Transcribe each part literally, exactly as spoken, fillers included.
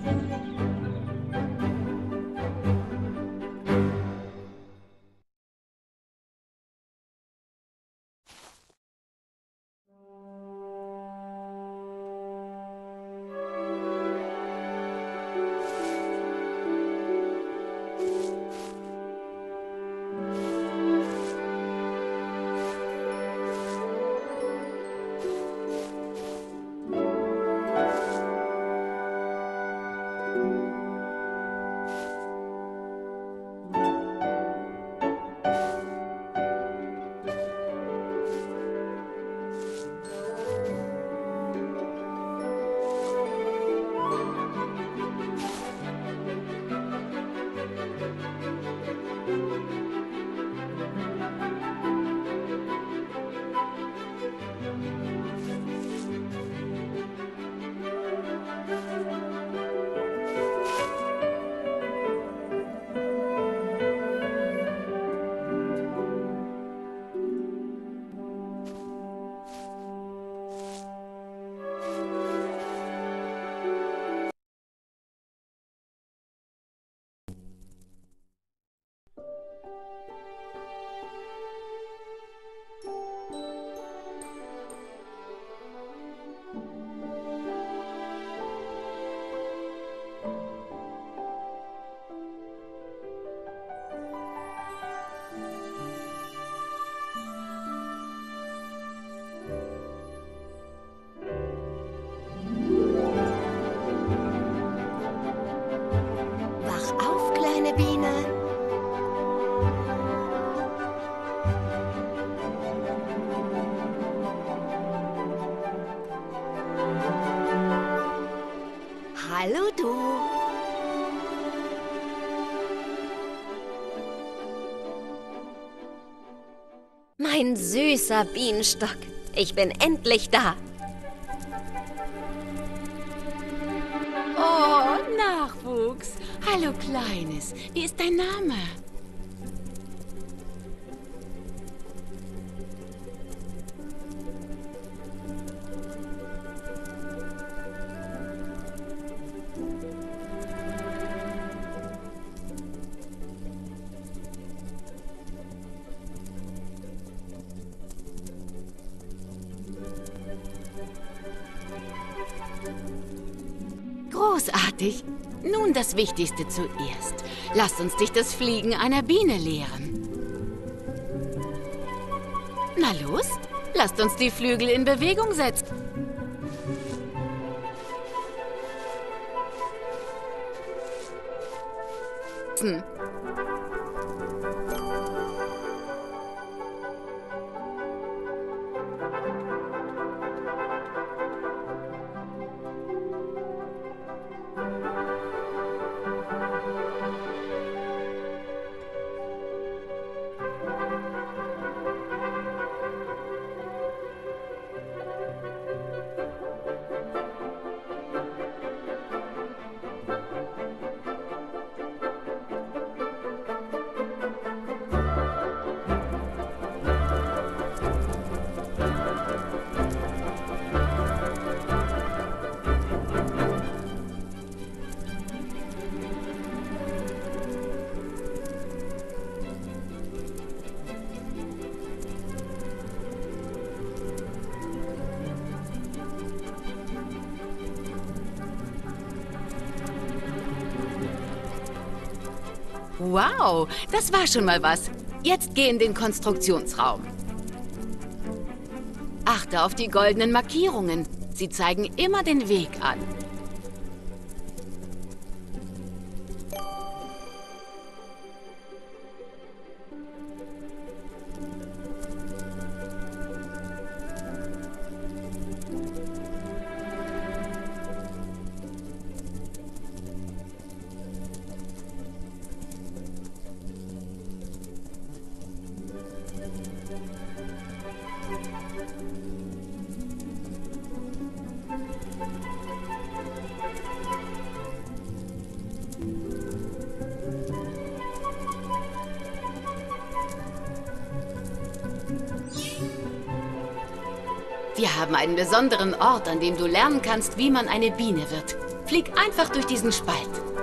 Hallo, du. Mein süßer Bienenstock. Ich bin endlich da. Oh, Nachwuchs. Hallo, Kleines. Wie ist dein Name? Großartig. Nun das Wichtigste zuerst. Lasst uns dich das Fliegen einer Biene lehren. Na los, lasst uns die Flügel in Bewegung setzen. Hm. Wow, das war schon mal was. Jetzt geh in den Konstruktionsraum. Achte auf die goldenen Markierungen. Sie zeigen immer den Weg an. Wir haben einen besonderen Ort, an dem du lernen kannst, wie man eine Biene wird. Flieg einfach durch diesen Spalt.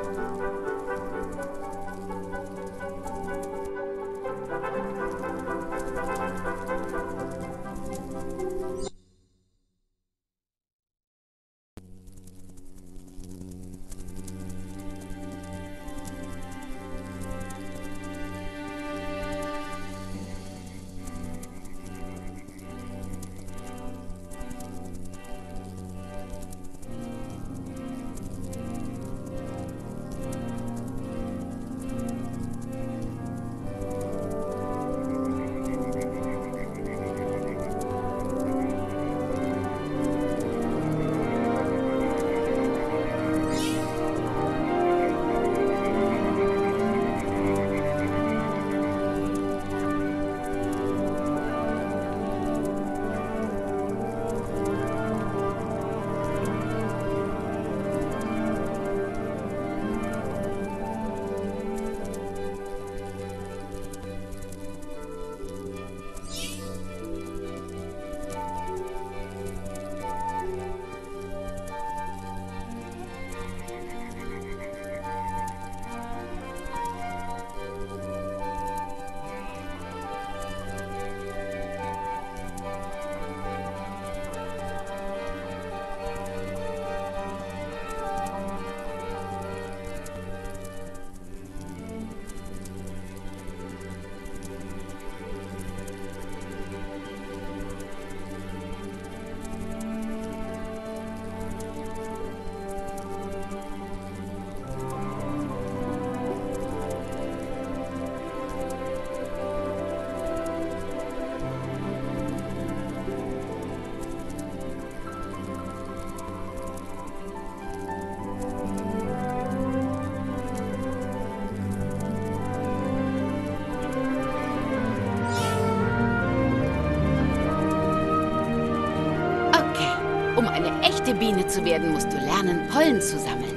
Um eine echte Biene zu werden, musst du lernen, Pollen zu sammeln.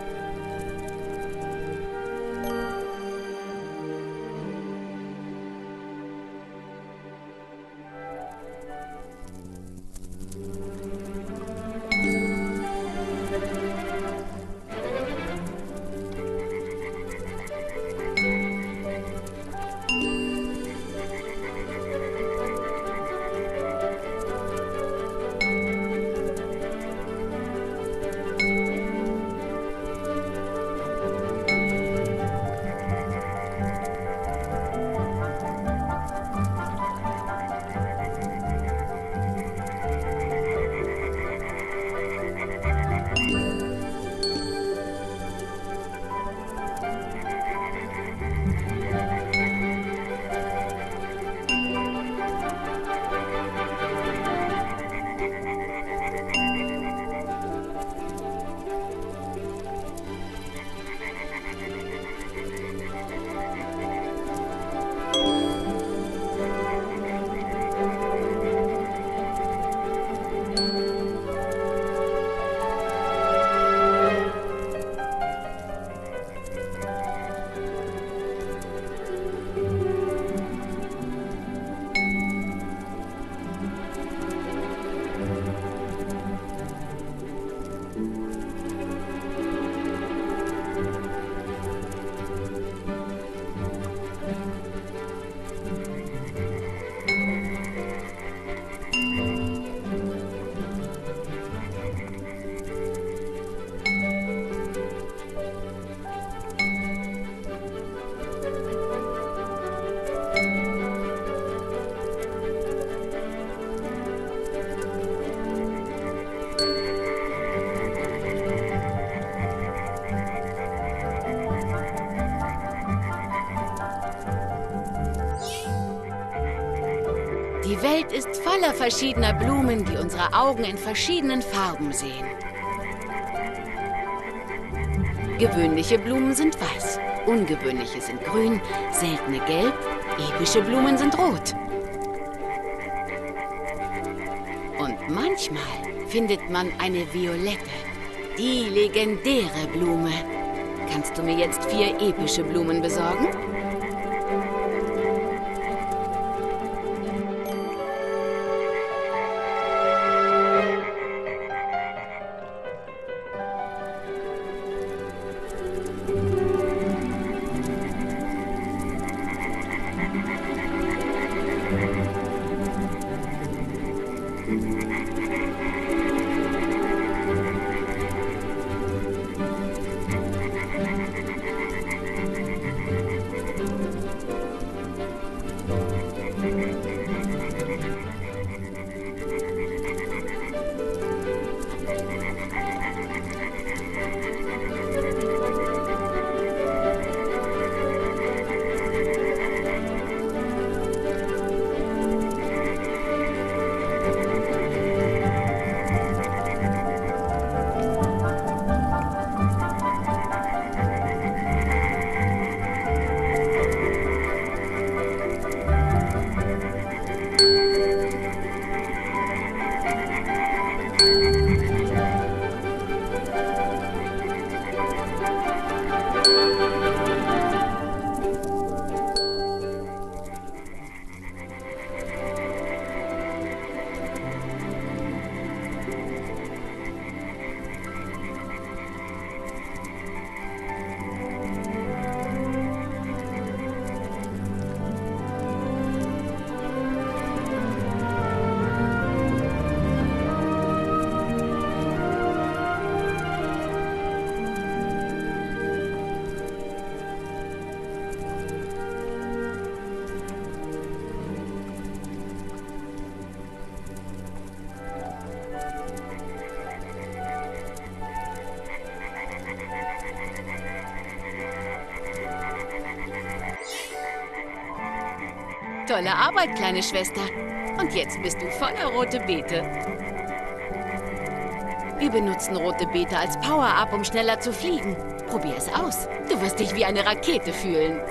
Die Welt ist voller verschiedener Blumen, die unsere Augen in verschiedenen Farben sehen. Gewöhnliche Blumen sind weiß, ungewöhnliche sind grün, seltene gelb, epische Blumen sind rot. Und manchmal findet man eine violette, die legendäre Blume. Kannst du mir jetzt vier epische Blumen besorgen? Tolle Arbeit, kleine Schwester. Und jetzt bist du voller rote Beete. Wir benutzen rote Beete als Power-Up, um schneller zu fliegen. Probier es aus. Du wirst dich wie eine Rakete fühlen.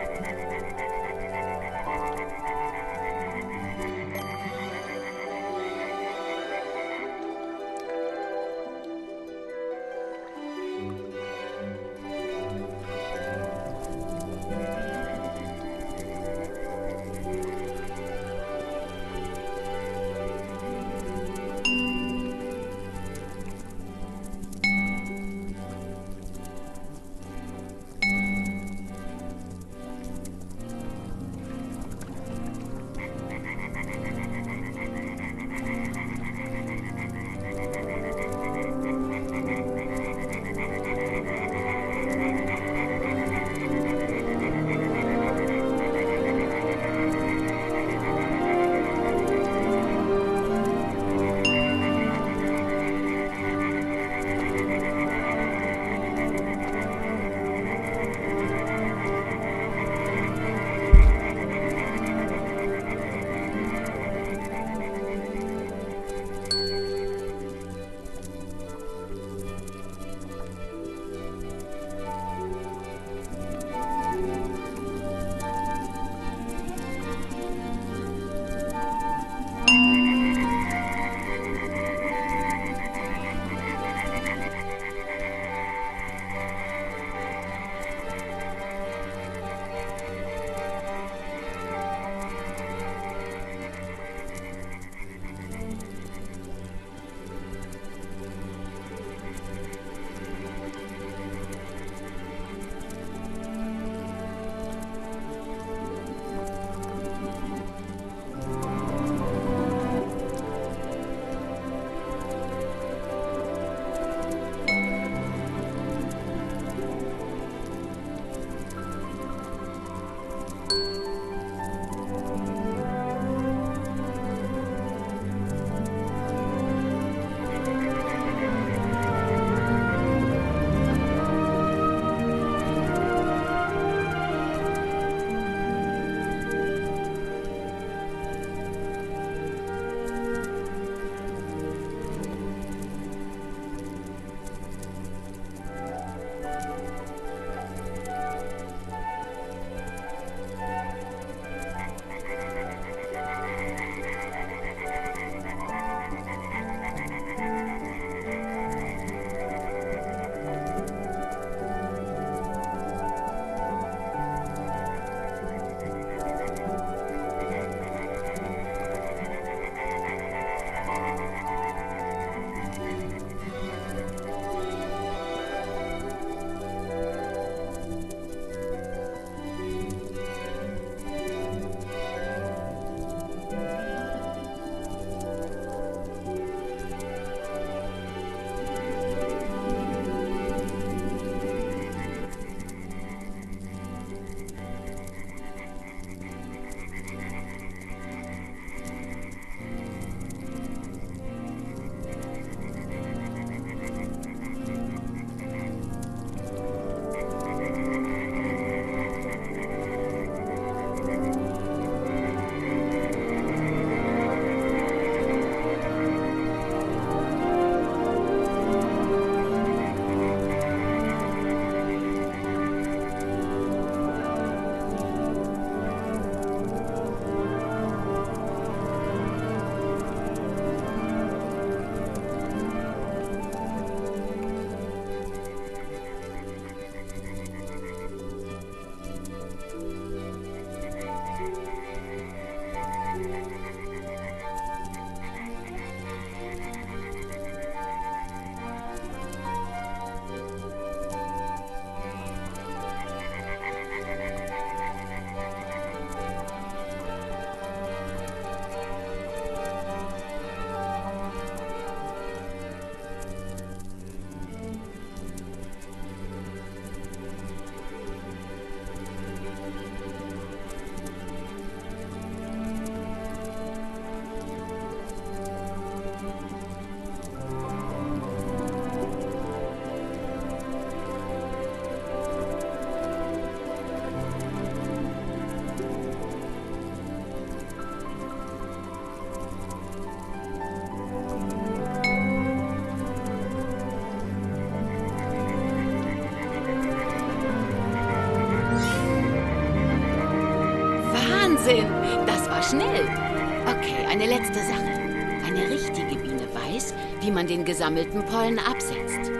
Wahnsinn! Das war schnell. Okay, eine letzte Sache. Eine richtige Biene weiß, wie man den gesammelten Pollen absetzt.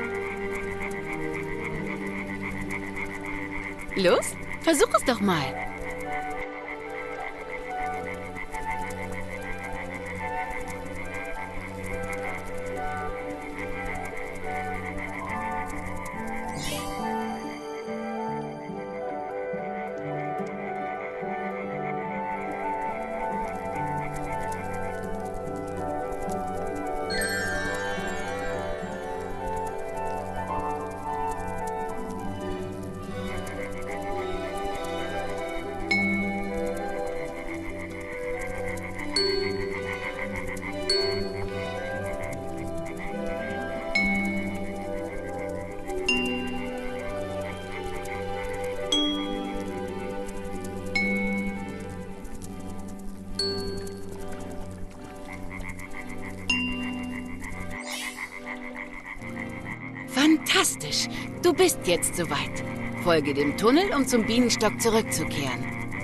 Los, versuch es doch mal. Fantastisch! Du bist jetzt soweit. Folge dem Tunnel, um zum Bienenstock zurückzukehren.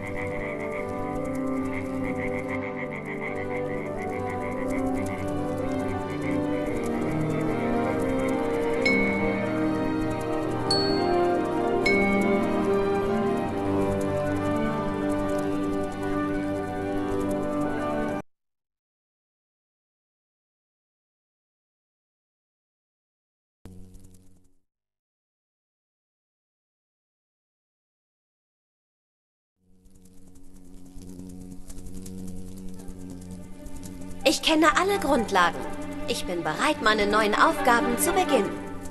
Ich kenne alle Grundlagen. Ich bin bereit, meine neuen Aufgaben zu beginnen.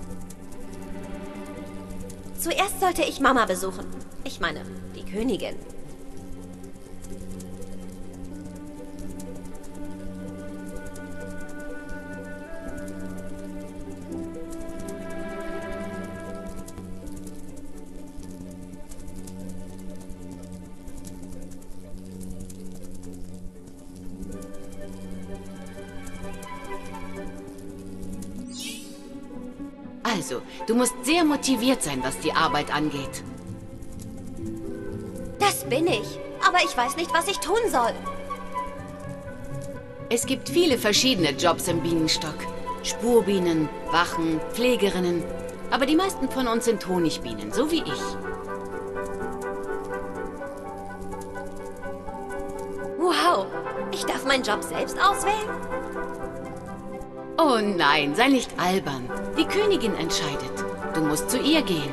Zuerst sollte ich Mama besuchen. Ich meine, die Königin. Also, du musst sehr motiviert sein, was die Arbeit angeht. Das bin ich. Aber ich weiß nicht, was ich tun soll. Es gibt viele verschiedene Jobs im Bienenstock. Spurbienen, Wachen, Pflegerinnen. Aber die meisten von uns sind Honigbienen, so wie ich. Wow, ich darf meinen Job selbst auswählen? Oh nein, sei nicht albern. Die Königin entscheidet. Du musst zu ihr gehen.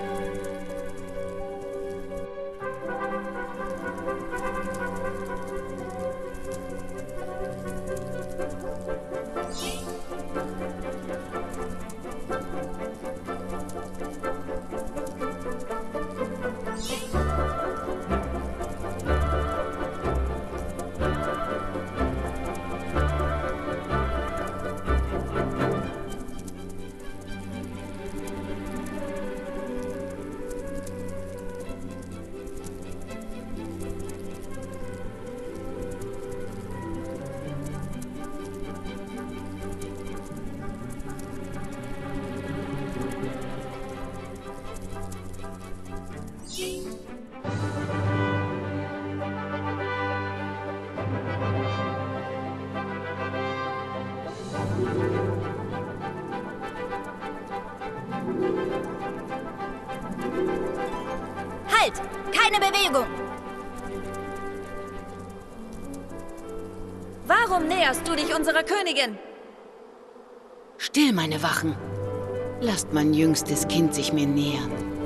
Halt! Keine Bewegung! Warum näherst du dich unserer Königin? Still, meine Wachen. Lasst mein jüngstes Kind sich mir nähern.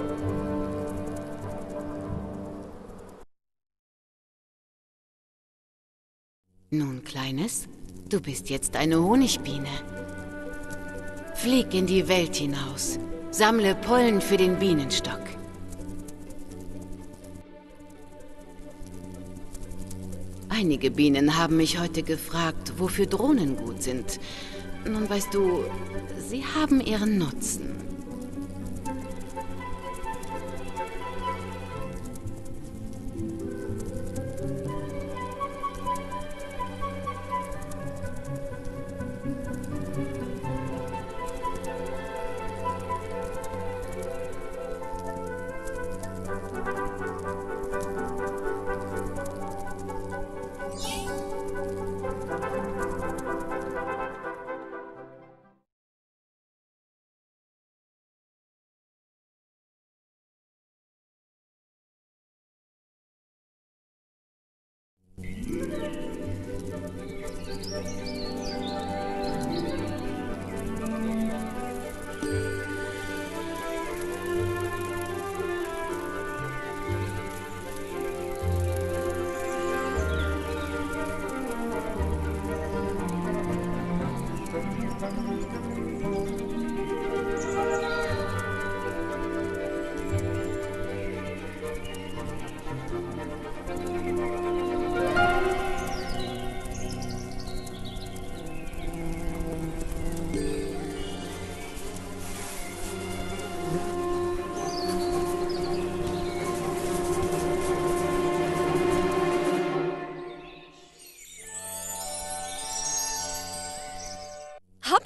Nun, Kleines, du bist jetzt eine Honigbiene. Flieg in die Welt hinaus. Sammle Pollen für den Bienenstock. Einige Bienen haben mich heute gefragt, wofür Drohnen gut sind. Nun weißt du, sie haben ihren Nutzen.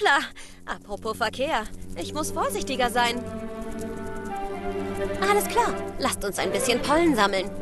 schneller. Apropos Verkehr, ich muss vorsichtiger sein. Alles klar, lasst uns ein bisschen Pollen sammeln.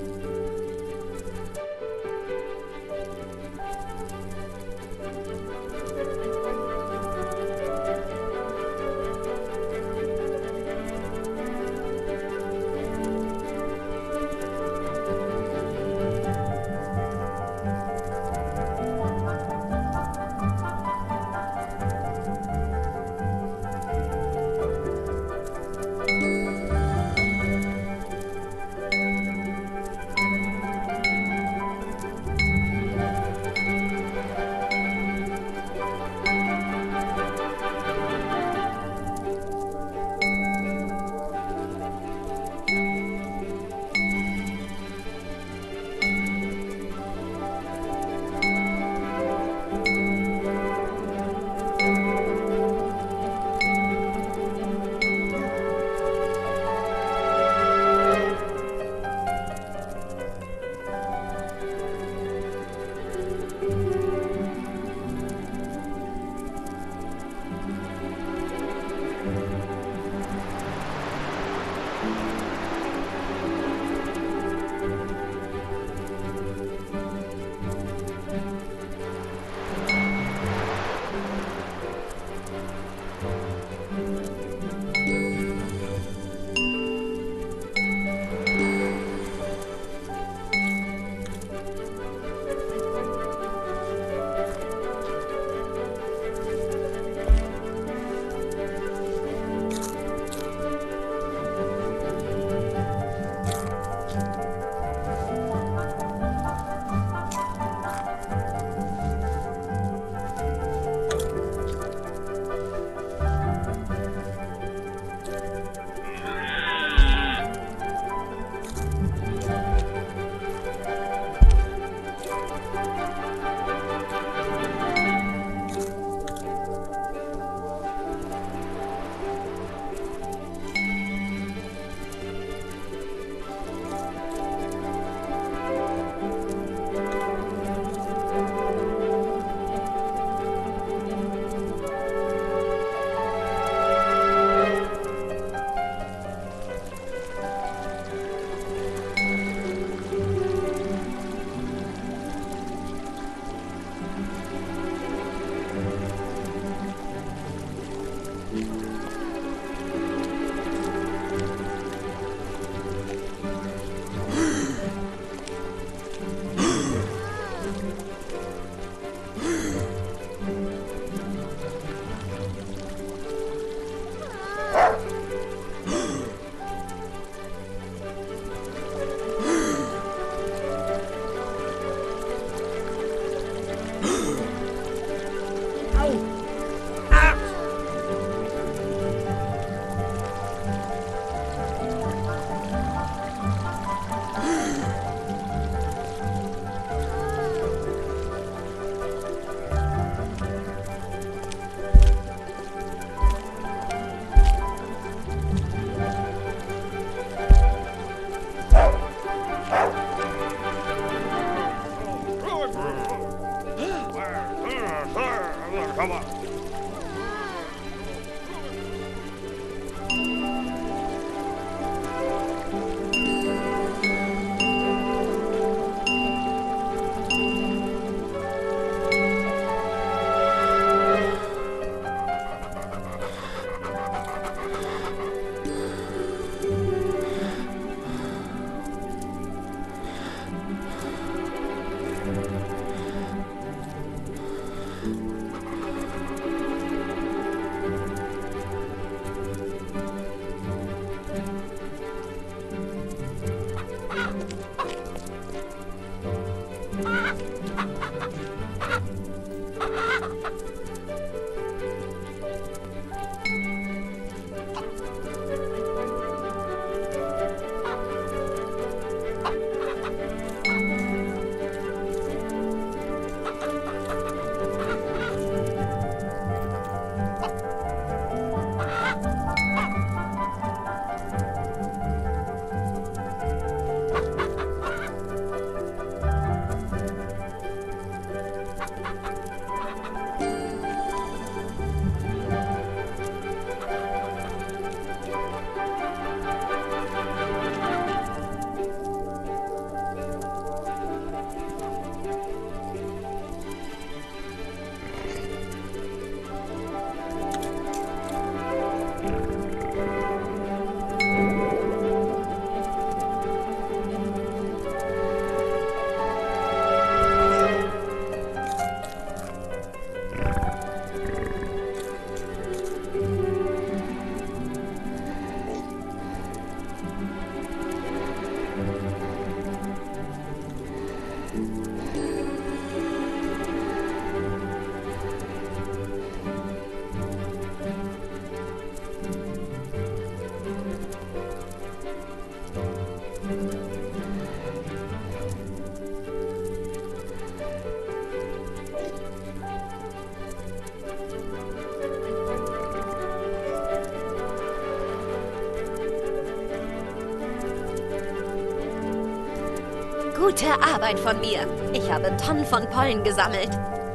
Gute Arbeit von mir. Ich habe Tonnen von Pollen gesammelt.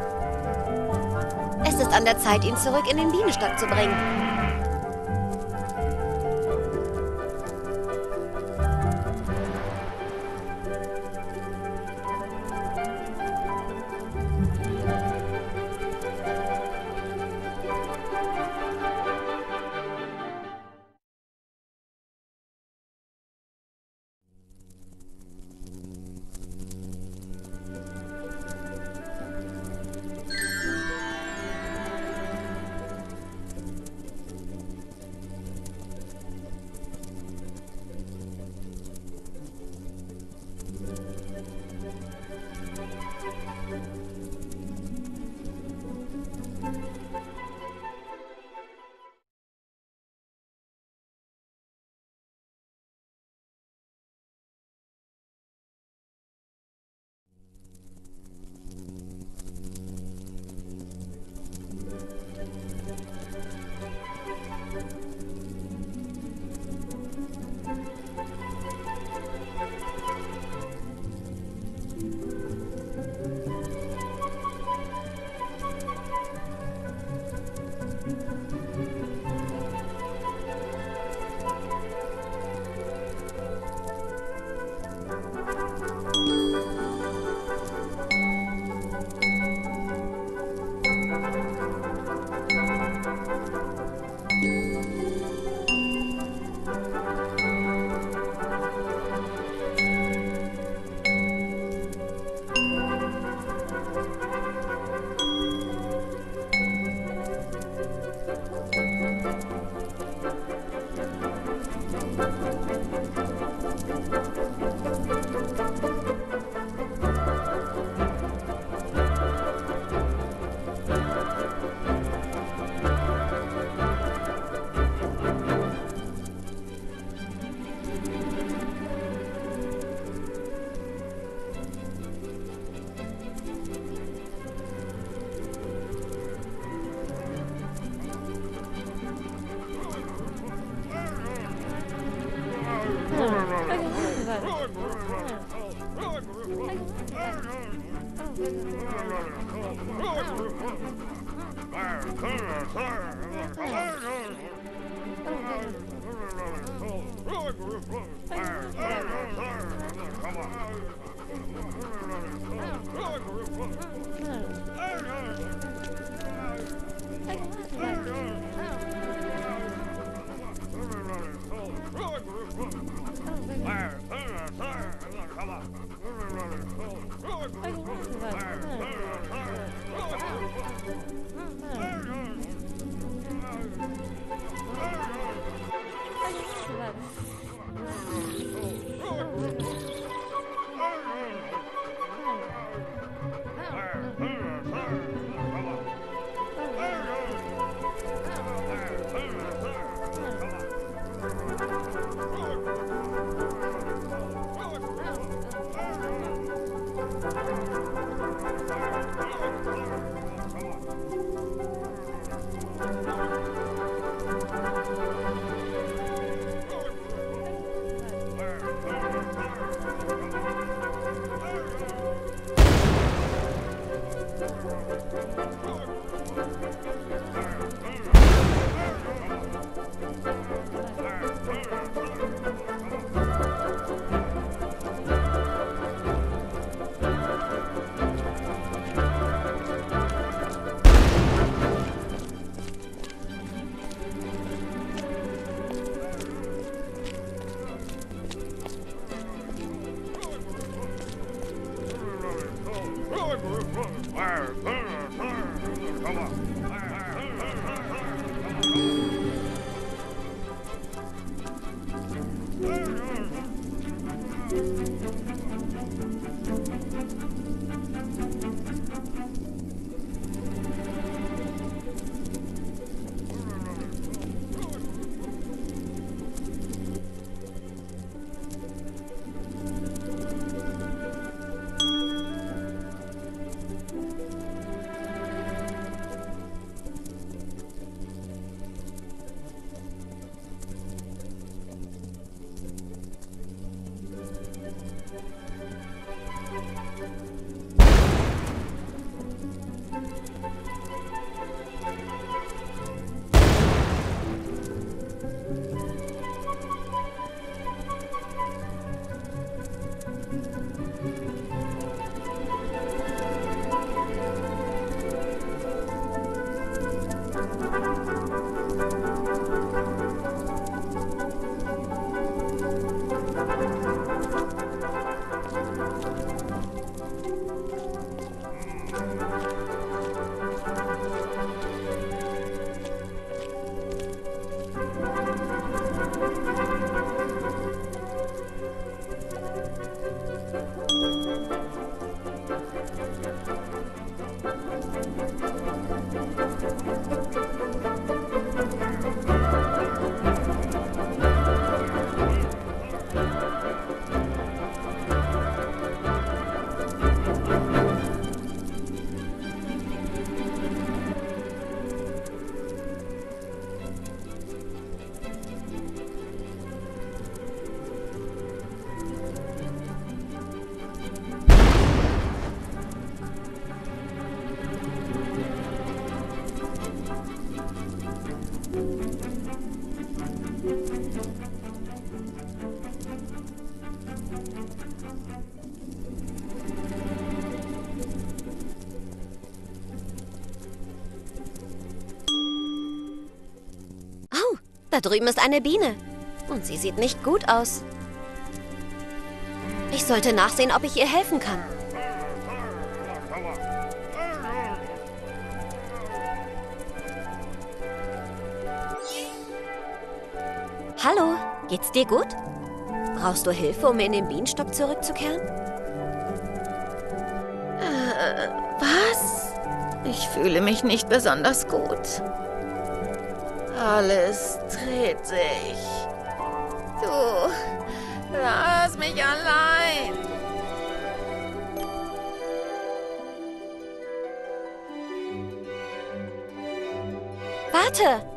Es ist an der Zeit, ihn zurück in den Bienenstock zu bringen. Da drüben ist eine Biene. Und sie sieht nicht gut aus. Ich sollte nachsehen, ob ich ihr helfen kann. Hallo, geht's dir gut? Brauchst du Hilfe, um in den Bienenstock zurückzukehren? Äh, was? Ich fühle mich nicht besonders gut. Alles dreht sich. Du, lass mich allein. Warte!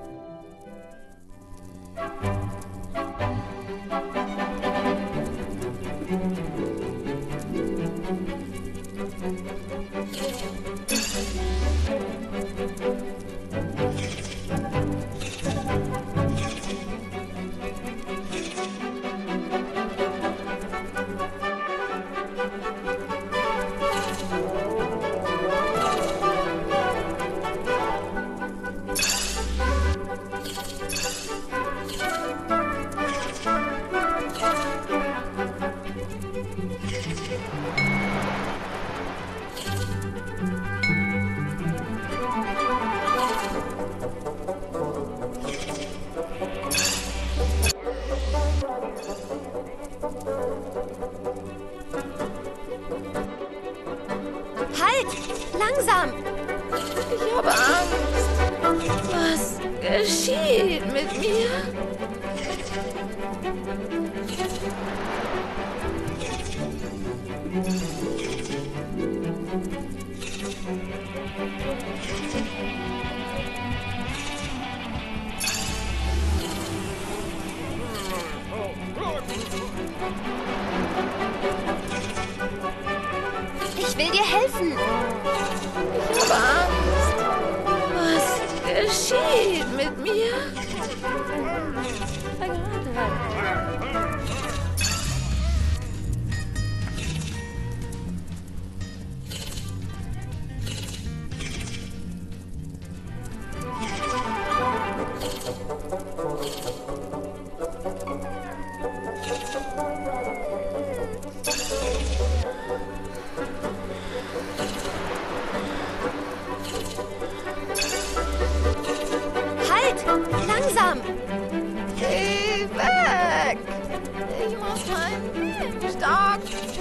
Halt! Langsam! Ich habe Angst. Was geschieht mit mir? Ich will dir helfen. Ich habe Angst. Was geschieht mit mir? Langsam! Geh weg! Ich muss meinen Bienenstock.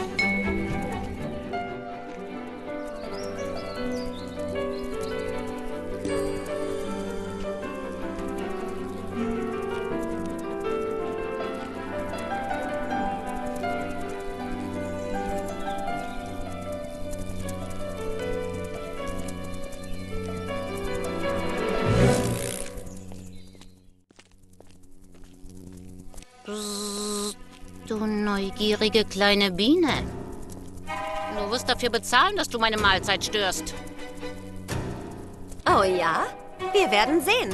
Du neugierige kleine Biene. Du wirst dafür bezahlen, dass du meine Mahlzeit störst. Oh ja? Wir werden sehen.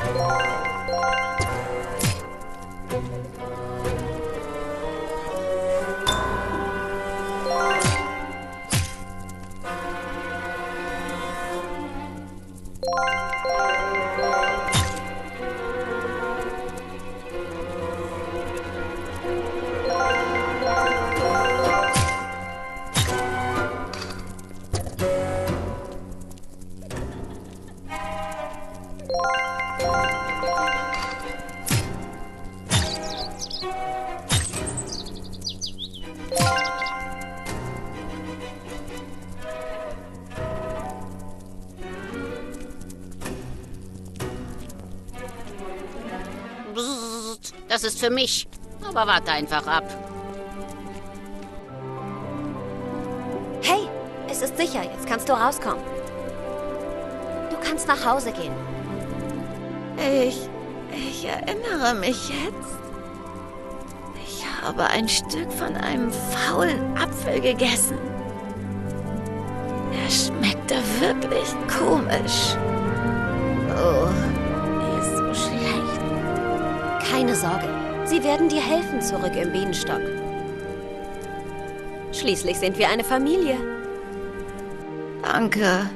Das ist für mich. Aber warte einfach ab. Hey, es ist sicher. Jetzt kannst du rauskommen. Du kannst nach Hause gehen. Ich... ich erinnere mich jetzt. Ich habe ein Stück von einem faulen Apfel gegessen. Er schmeckte wirklich komisch. Oh, mir ist so schlecht. Keine Sorge. Sie werden dir helfen zurück im Bienenstock. Schließlich sind wir eine Familie. Danke.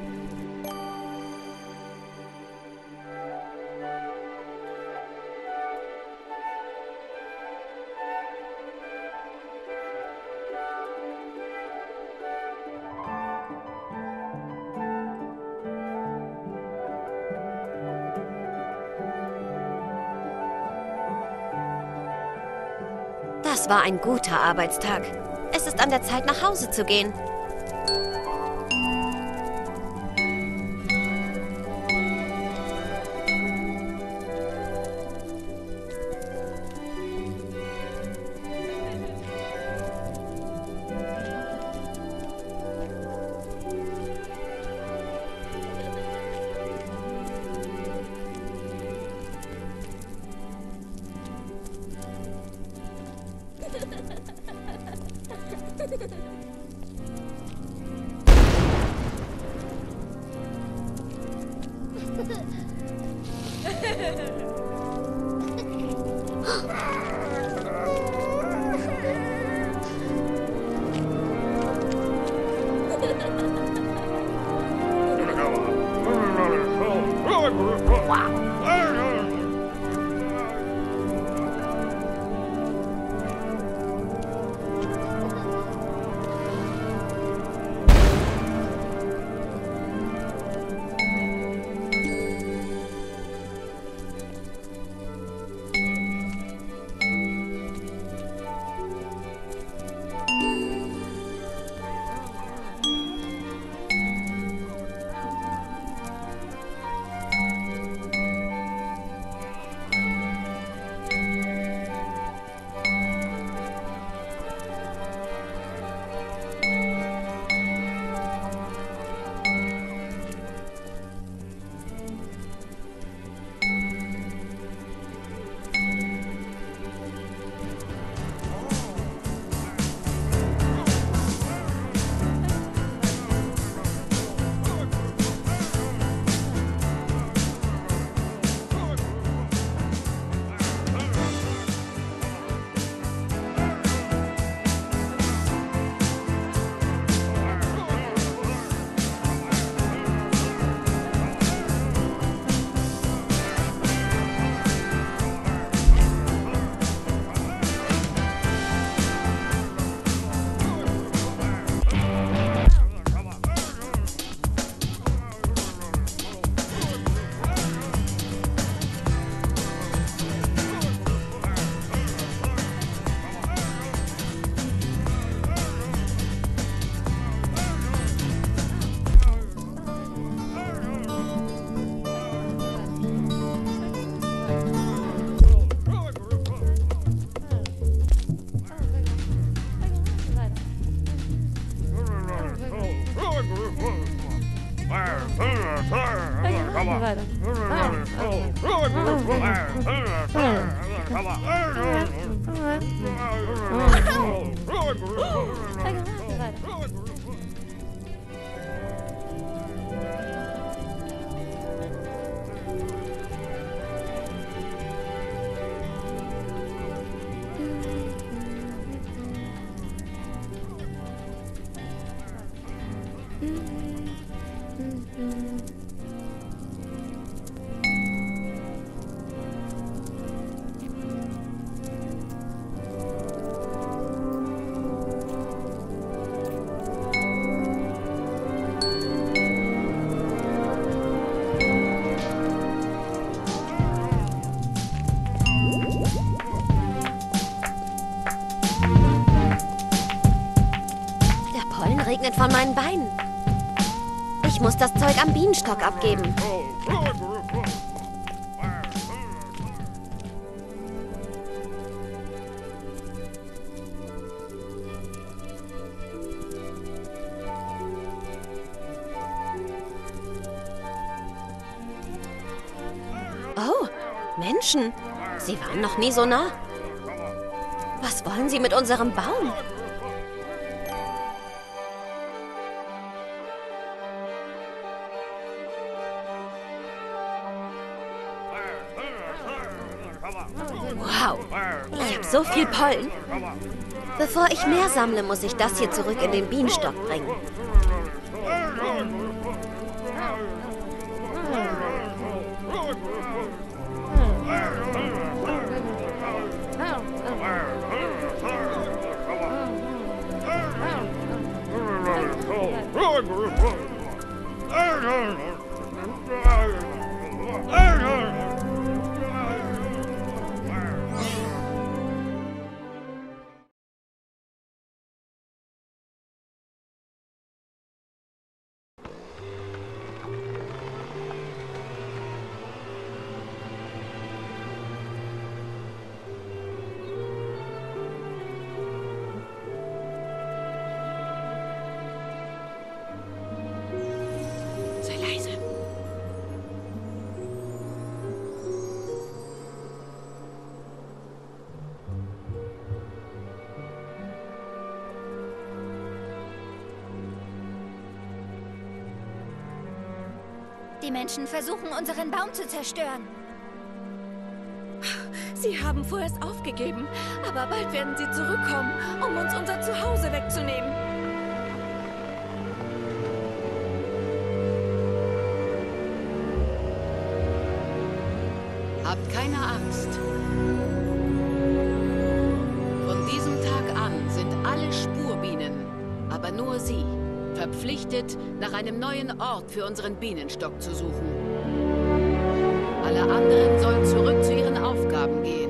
Das war ein guter Arbeitstag. Es ist an der Zeit, nach Hause zu gehen. regnet von meinen Beinen. Ich muss das Zeug am Bienenstock abgeben. Oh, Menschen. Sie waren noch nie so nah. Was wollen Sie mit unserem Baum? Wow, ich habe so viel Pollen. Bevor ich mehr sammle, muss ich das hier zurück in den Bienenstock bringen. Sei leise. Die Menschen versuchen, unseren Baum zu zerstören. Sie haben vorerst aufgegeben, aber bald werden sie zurückkommen, um uns unser Zuhause wegzunehmen. Habt keine Angst. Von diesem Tag an sind alle Spurbienen, aber nur sie, verpflichtet, nach einem neuen Ort für unseren Bienenstock zu suchen. Alle anderen sollen zurück zu ihren Aufgaben gehen.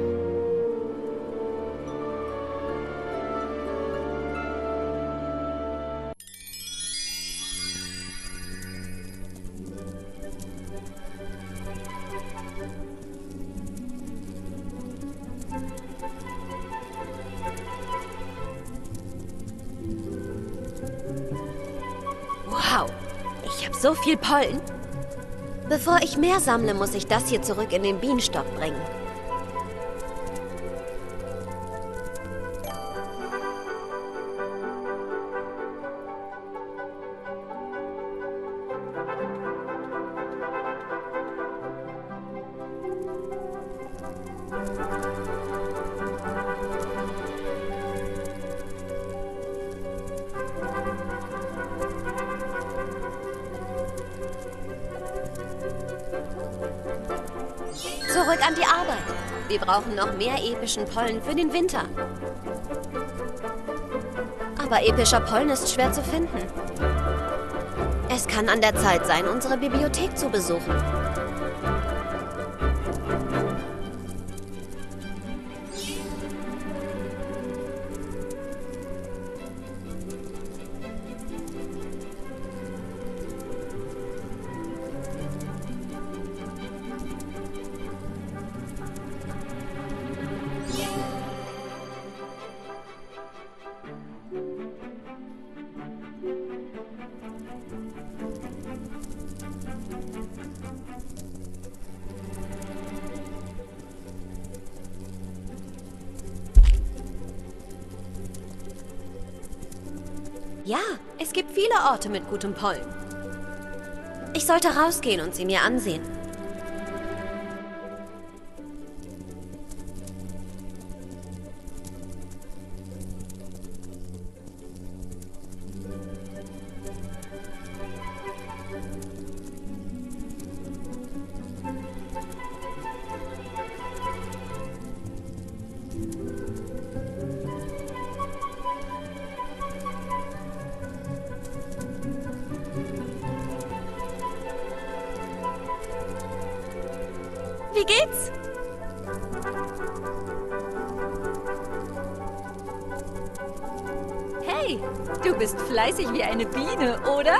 Wow, ich habe so viel Pollen. Bevor ich mehr sammle, muss ich das hier zurück in den Bienenstock bringen. Zurück an die Arbeit. Wir brauchen noch mehr epischen Pollen für den Winter. Aber epischer Pollen ist schwer zu finden. Es kann an der Zeit sein, unsere Bibliothek zu besuchen. Ja, es gibt viele Orte mit gutem Pollen. Ich sollte rausgehen und sie mir ansehen. Wie geht's? Hey, Du bist fleißig wie eine Biene, oder?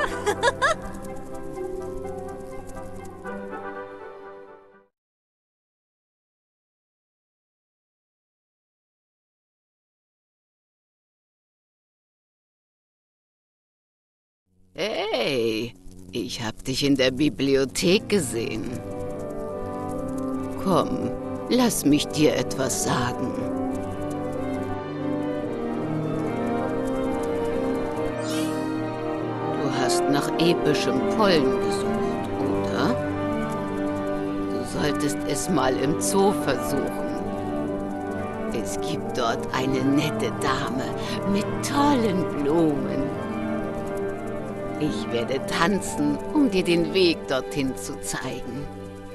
Hey, ich hab dich in der Bibliothek gesehen. Komm, lass mich dir etwas sagen. Du hast nach epischem Pollen gesucht, oder? Du solltest es mal im Zoo versuchen. Es gibt dort eine nette Dame mit tollen Blumen. Ich werde tanzen, um dir den Weg dorthin zu zeigen.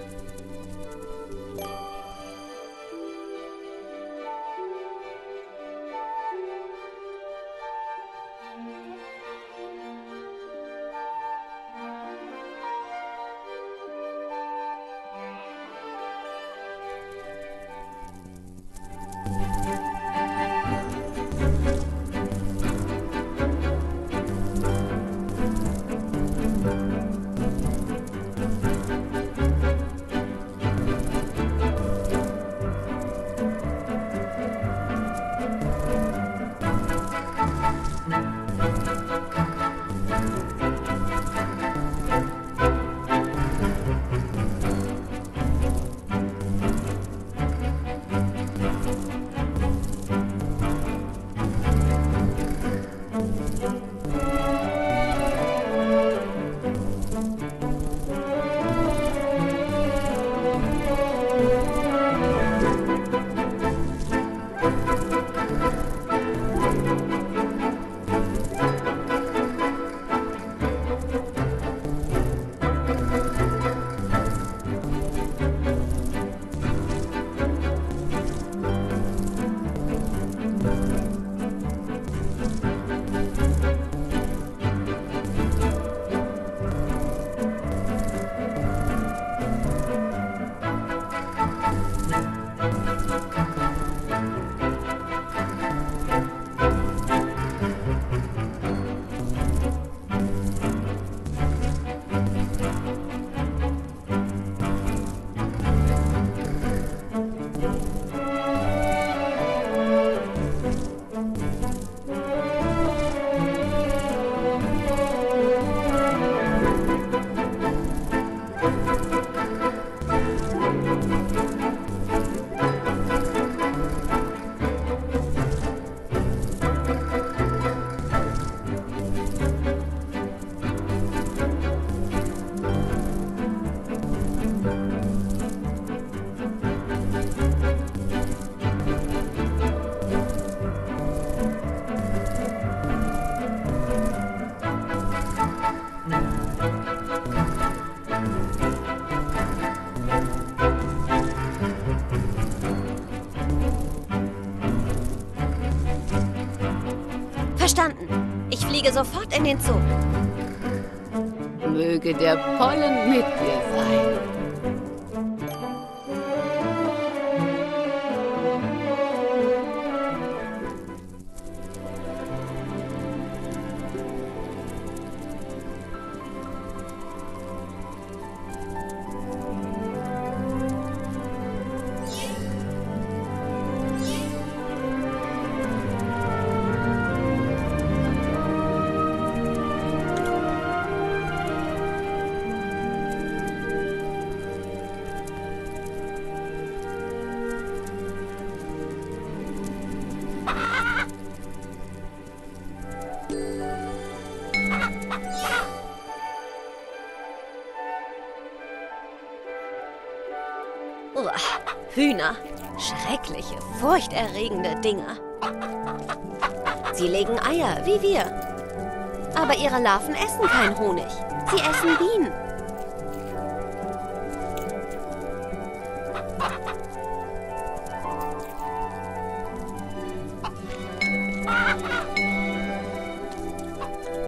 Verstanden. Ich fliege sofort in den Zoo. Möge der Pollen mit dir sein. Uah, Hühner. Schreckliche, furchterregende Dinger. Sie legen Eier, wie wir. Aber ihre Larven essen keinen Honig. Sie essen Bienen.